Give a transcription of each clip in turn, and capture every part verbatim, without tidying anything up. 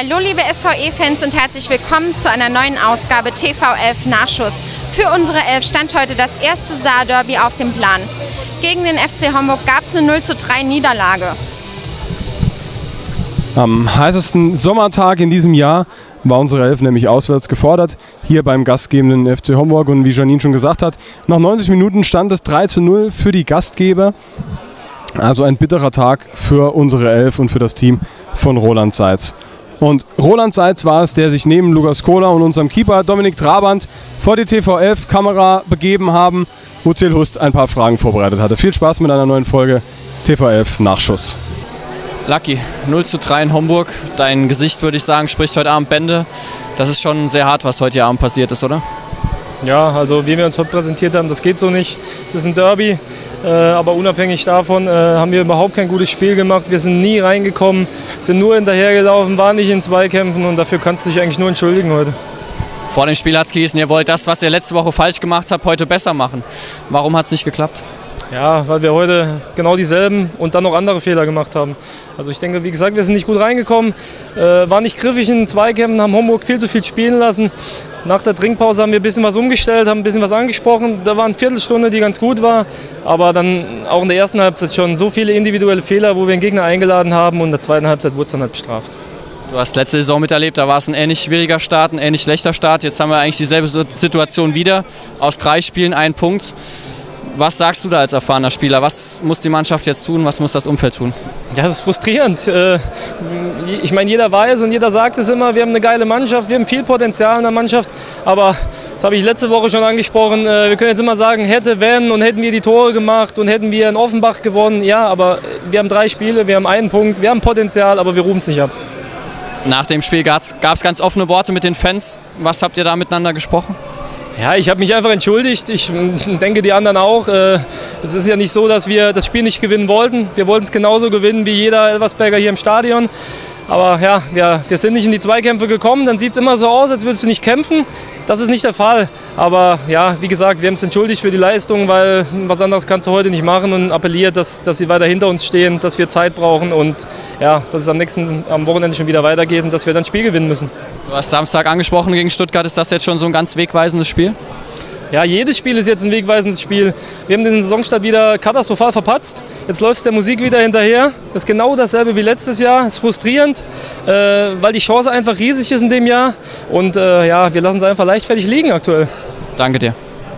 Hallo liebe S V E-Fans und herzlich willkommen zu einer neuen Ausgabe T V elf Nachschuss. Für unsere Elf stand heute das erste Saarderby auf dem Plan. Gegen den F C Homburg gab es eine null zu drei Niederlage. Am heißesten Sommertag in diesem Jahr war unsere Elf nämlich auswärts gefordert, hier beim gastgebenden F C Homburg. Und wie Janine schon gesagt hat, nach neunzig Minuten stand es drei zu null für die Gastgeber. Also ein bitterer Tag für unsere Elf und für das Team von Roland Seitz. Und Roland Seitz war es, der sich neben Lukas Kohler und unserem Keeper Dominik Trabant vor die T V elf Kamera begeben haben, wo Till Hust ein paar Fragen vorbereitet hatte. Viel Spaß mit einer neuen Folge T V elf Nachschuss. Lucky, null zu drei in Homburg. Dein Gesicht, würde ich sagen, spricht heute Abend Bände. Das ist schon sehr hart, was heute Abend passiert ist, oder? Ja, also wie wir uns heute präsentiert haben, das geht so nicht. Es ist ein Derby, äh, aber unabhängig davon äh, haben wir überhaupt kein gutes Spiel gemacht. Wir sind nie reingekommen, sind nur hinterhergelaufen, waren nicht in Zweikämpfen und dafür kannst du dich eigentlich nur entschuldigen heute. Vor dem Spiel hat es geheißen, ihr wollt das, was ihr letzte Woche falsch gemacht habt, heute besser machen. Warum hat es nicht geklappt? Ja, weil wir heute genau dieselben und dann noch andere Fehler gemacht haben. Also ich denke, wie gesagt, wir sind nicht gut reingekommen, äh, waren nicht griffig in den Zweikämpfen, haben Homburg viel zu viel spielen lassen. Nach der Trinkpause haben wir ein bisschen was umgestellt, haben ein bisschen was angesprochen. Da war eine Viertelstunde, die ganz gut war, aber dann auch in der ersten Halbzeit schon so viele individuelle Fehler, wo wir den Gegner eingeladen haben, und in der zweiten Halbzeit wurde es dann halt bestraft. Du hast letzte Saison miterlebt, da war es ein ähnlich schwieriger Start, ein ähnlich schlechter Start. Jetzt haben wir eigentlich dieselbe Situation wieder, aus drei Spielen ein Punkt. Was sagst du da als erfahrener Spieler? Was muss die Mannschaft jetzt tun? Was muss das Umfeld tun? Ja, das ist frustrierend. Ich meine, jeder weiß und jeder sagt es immer, wir haben eine geile Mannschaft, wir haben viel Potenzial in der Mannschaft. Aber, das habe ich letzte Woche schon angesprochen, wir können jetzt immer sagen, hätte, wenn, und hätten wir die Tore gemacht und hätten wir in Offenbach gewonnen. Ja, aber wir haben drei Spiele, wir haben einen Punkt, wir haben Potenzial, aber wir rufen es nicht ab. Nach dem Spiel gab es ganz offene Worte mit den Fans. Was habt ihr da miteinander gesprochen? Ja, ich habe mich einfach entschuldigt. Ich denke, die anderen auch. Es ist ja nicht so, dass wir das Spiel nicht gewinnen wollten. Wir wollten es genauso gewinnen wie jeder Elversberger hier im Stadion. Aber ja, wir, wir sind nicht in die Zweikämpfe gekommen. Dann sieht es immer so aus, als würdest du nicht kämpfen. Das ist nicht der Fall. Aber ja, wie gesagt, wir haben es entschuldigt für die Leistung, weil was anderes kannst du heute nicht machen, und appelliert, dass, dass sie weiter hinter uns stehen, dass wir Zeit brauchen und ja, dass es am nächsten, am Wochenende schon wieder weitergeht und dass wir dann ein Spiel gewinnen müssen. Du hast Samstag angesprochen gegen Stuttgart. Ist das jetzt schon so ein ganz wegweisendes Spiel? Ja, jedes Spiel ist jetzt ein wegweisendes Spiel. Wir haben den Saisonstart wieder katastrophal verpatzt. Jetzt läuft es der Musik wieder hinterher. Das ist genau dasselbe wie letztes Jahr. Das ist frustrierend, äh, weil die Chance einfach riesig ist in dem Jahr. Und äh, ja, wir lassen es einfach leichtfertig liegen aktuell. Danke dir.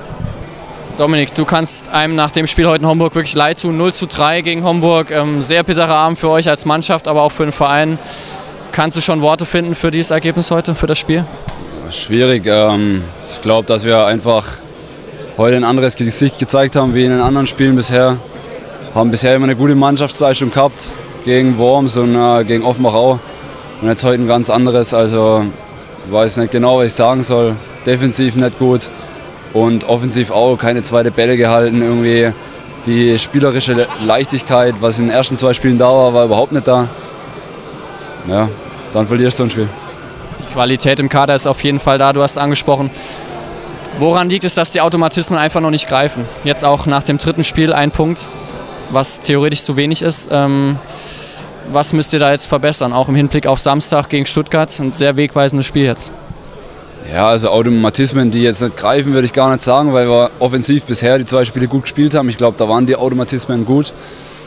Dominik, du kannst einem nach dem Spiel heute in Homburg wirklich leid tun. null zu drei gegen Homburg. Ähm, sehr bitterer Abend für euch als Mannschaft, aber auch für den Verein. Kannst du schon Worte finden für dieses Ergebnis heute, für das Spiel? Schwierig. Ähm, ich glaube, dass wir einfach heute ein anderes Gesicht gezeigt haben wie in den anderen Spielen bisher. Haben bisher immer eine gute Mannschaftsleistung gehabt gegen Worms und äh, gegen Offenbach auch. Und jetzt heute ein ganz anderes. Also ich weiß nicht genau, was ich sagen soll. Defensiv nicht gut und offensiv auch keine zweite Bälle gehalten. Irgendwie die spielerische Leichtigkeit, was in den ersten zwei Spielen da war, war überhaupt nicht da. Ja, dann verlierst du ein Spiel. Die Qualität im Kader ist auf jeden Fall da, du hast es angesprochen. Woran liegt es, dass die Automatismen einfach noch nicht greifen? Jetzt auch nach dem dritten Spiel ein Punkt, was theoretisch zu wenig ist. Ähm, was müsst ihr da jetzt verbessern, auch im Hinblick auf Samstag gegen Stuttgart? Ein sehr wegweisendes Spiel jetzt. Ja, also Automatismen, die jetzt nicht greifen, würde ich gar nicht sagen, weil wir offensiv bisher die zwei Spiele gut gespielt haben. Ich glaube, da waren die Automatismen gut.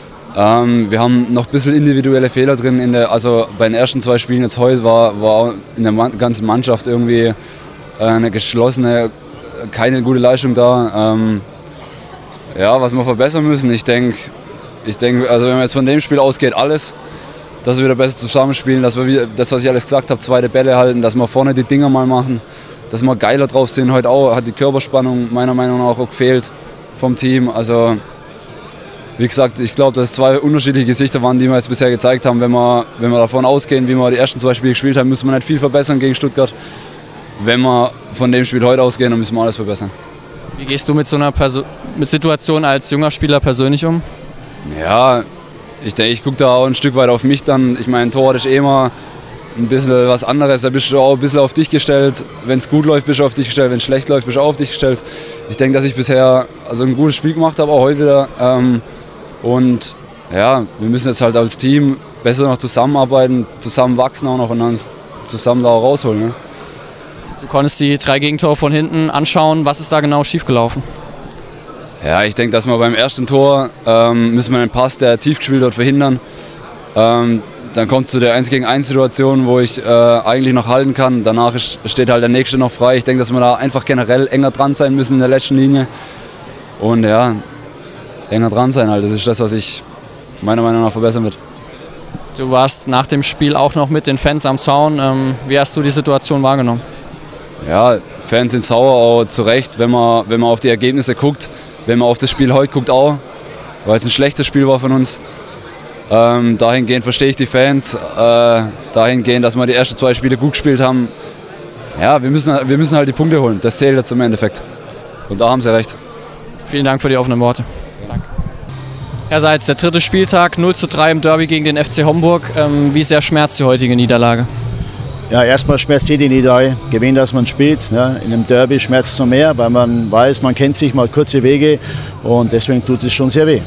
Ähm, wir haben noch ein bisschen individuelle Fehler drin. In der, also bei den ersten zwei Spielen jetzt heute war, war in der ganzen Mannschaft irgendwie eine geschlossene, keine gute Leistung da. Ähm, ja, was wir verbessern müssen, ich denke, ich denk, also wenn man jetzt von dem Spiel ausgeht, alles, dass wir wieder besser zusammenspielen, dass wir wieder, das, was ich alles gesagt habe, zweite Bälle halten, dass wir vorne die Dinger mal machen, dass wir geiler drauf sind. Heute auch hat die Körperspannung meiner Meinung nach auch gefehlt vom Team. Also wie gesagt, ich glaube, dass es zwei unterschiedliche Gesichter waren, die wir jetzt bisher gezeigt haben. Wenn wir, wenn wir davon ausgehen, wie wir die ersten zwei Spiele gespielt haben, müssen wir nicht viel verbessern gegen Stuttgart. Wenn wir von dem Spiel heute ausgehen, dann müssen wir alles verbessern. Wie gehst du mit so einer Perso mit Situation als junger Spieler persönlich um? Ja, ich denke, ich gucke da auch ein Stück weit auf mich dann. Ich meine, Torwart ist eh immer ein bisschen was anderes. Da bist du auch ein bisschen auf dich gestellt. Wenn es gut läuft, bist du auf dich gestellt. Wenn es schlecht läuft, bist du auch auf dich gestellt. Ich denke, dass ich bisher also ein gutes Spiel gemacht habe, auch heute wieder. Ähm, und ja, wir müssen jetzt halt als Team besser noch zusammenarbeiten, zusammenwachsen auch noch. Und dann zusammen da rausholen. Ne? Du konntest die drei Gegentore von hinten anschauen. Was ist da genau schiefgelaufen? Ja, ich denke, dass wir beim ersten Tor ähm, müssen wir einen Pass, der tief gespielt wird, verhindern. Ähm, dann kommt es zu der eins gegen eins Situation, wo ich äh, eigentlich noch halten kann. Danach ist, steht halt der nächste noch frei. Ich denke, dass wir da einfach generell enger dran sein müssen in der letzten Linie. Und ja, enger dran sein halt. Das ist das, was ich meiner Meinung nach verbessern wird. Du warst nach dem Spiel auch noch mit den Fans am Zaun. Ähm, wie hast du die Situation wahrgenommen? Ja, Fans sind sauer, auch zu Recht, wenn man, wenn man auf die Ergebnisse guckt. Wenn man auf das Spiel heute guckt auch, weil es ein schlechtes Spiel war von uns. Ähm, dahingehend verstehe ich die Fans, äh, dahingehend, dass wir die ersten zwei Spiele gut gespielt haben. Ja, wir müssen, wir müssen halt die Punkte holen, das zählt jetzt im Endeffekt. Und da haben sie recht. Vielen Dank für die offenen Worte. Danke. Herr Seitz, der dritte Spieltag, null zu drei im Derby gegen den F C Homburg. Ähm, wie sehr schmerzt die heutige Niederlage? Ja, erstmal schmerzt jede Niederlage. Gewinn, dass man spielt. Ne? In einem Derby schmerzt es noch mehr, weil man weiß, man kennt sich, mal kurze Wege und deswegen tut es schon sehr weh.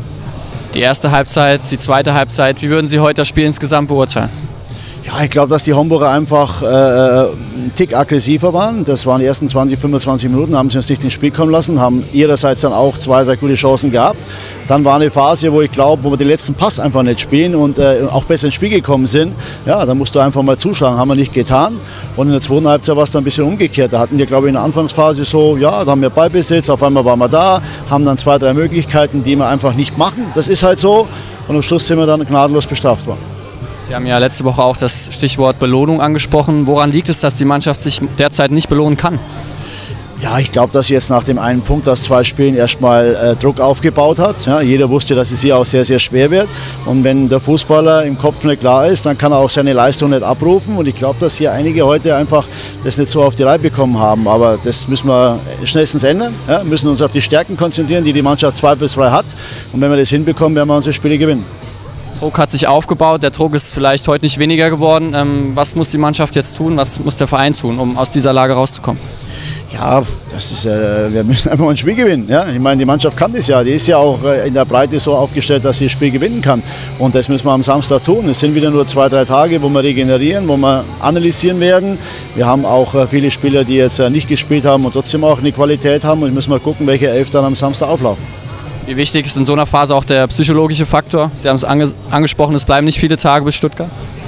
Die erste Halbzeit, die zweite Halbzeit, wie würden Sie heute das Spiel insgesamt beurteilen? Ja, ich glaube, dass die Homburger einfach äh, einen Tick aggressiver waren. Das waren die ersten zwanzig, fünfundzwanzig Minuten, haben sie uns nicht ins Spiel kommen lassen, haben ihrerseits dann auch zwei, drei gute Chancen gehabt. Dann war eine Phase, wo ich glaube, wo wir den letzten Pass einfach nicht spielen und äh, auch besser ins Spiel gekommen sind. Ja, da musst du einfach mal zuschlagen, haben wir nicht getan. Und in der zweiten Halbzeit war es dann ein bisschen umgekehrt. Da hatten wir, glaube ich, in der Anfangsphase so, ja, da haben wir Ballbesitz, auf einmal waren wir da, haben dann zwei, drei Möglichkeiten, die wir einfach nicht machen. Das ist halt so. Und am Schluss sind wir dann gnadenlos bestraft worden. Sie haben ja letzte Woche auch das Stichwort Belohnung angesprochen. Woran liegt es, dass die Mannschaft sich derzeit nicht belohnen kann? Ja, ich glaube, dass sie jetzt nach dem einen Punkt aus zwei Spielen erstmal äh, Druck aufgebaut hat. Ja, jeder wusste, dass es hier auch sehr, sehr schwer wird. Und wenn der Fußballer im Kopf nicht klar ist, dann kann er auch seine Leistung nicht abrufen. Und ich glaube, dass hier einige heute einfach das nicht so auf die Reihe bekommen haben. Aber das müssen wir schnellstens ändern. Ja, müssen uns auf die Stärken konzentrieren, die die Mannschaft zweifelsfrei hat. Und wenn wir das hinbekommen, werden wir unsere Spiele gewinnen. Druck hat sich aufgebaut, der Druck ist vielleicht heute nicht weniger geworden. Ähm, was muss die Mannschaft jetzt tun, was muss der Verein tun, um aus dieser Lage rauszukommen? Ja, das ist, äh, wir müssen einfach mal ein Spiel gewinnen. Ja? Ich meine, die Mannschaft kann das ja. Die ist ja auch äh, in der Breite so aufgestellt, dass sie das Spiel gewinnen kann. Und das müssen wir am Samstag tun. Es sind wieder nur zwei, drei Tage, wo wir regenerieren, wo wir analysieren werden. Wir haben auch äh, viele Spieler, die jetzt äh, nicht gespielt haben und trotzdem auch eine Qualität haben. Und müssen mal gucken, welche Elf dann am Samstag auflaufen. Wie wichtig ist in so einer Phase auch der psychologische Faktor? Sie haben es ange angesprochen, es bleiben nicht viele Tage bis Stuttgart.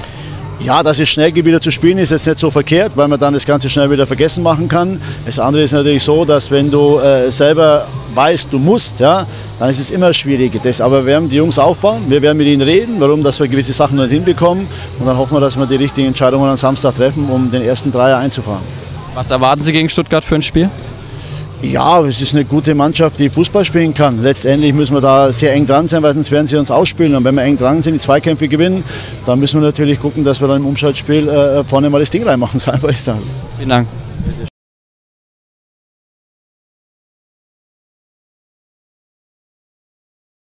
Ja, dass es schnell wieder zu spielen ist jetzt nicht so verkehrt, weil man dann das Ganze schnell wieder vergessen machen kann. Das andere ist natürlich so, dass wenn du äh, selber weißt, du musst, ja, dann ist es immer schwierig. Das, aber wir werden die Jungs aufbauen, wir werden mit ihnen reden, warum dass wir gewisse Sachen nicht hinbekommen. Und dann hoffen wir, dass wir die richtigen Entscheidungen am Samstag treffen, um den ersten Dreier einzufahren. Was erwarten Sie gegen Stuttgart für ein Spiel? Ja, es ist eine gute Mannschaft, die Fußball spielen kann. Letztendlich müssen wir da sehr eng dran sein, weil sonst werden sie uns ausspielen. Und wenn wir eng dran sind, die Zweikämpfe gewinnen, dann müssen wir natürlich gucken, dass wir dann im Umschaltspiel äh, vorne mal das Ding reinmachen. So einfach ist das. Vielen Dank.